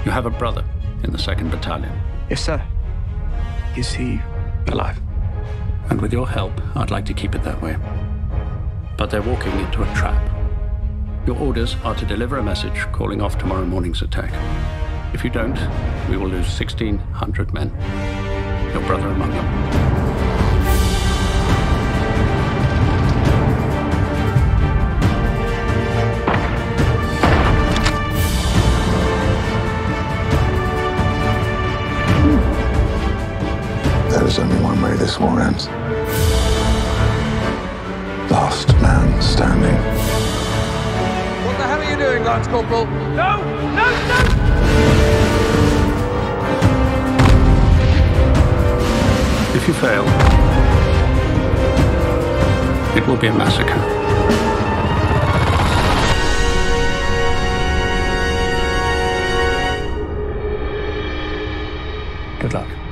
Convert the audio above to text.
You have a brother in the 2nd Battalion. Yes, sir. Is he alive? And with your help, I'd like to keep it that way. But they're walking into a trap. Your orders are to deliver a message calling off tomorrow morning's attack. If you don't, we will lose 1,600 men. Your brother among them. There is only one way this war ends. Last man standing. What the hell are you doing, Lance Corporal? No! No! No! If you fail, it will be a massacre. Good luck.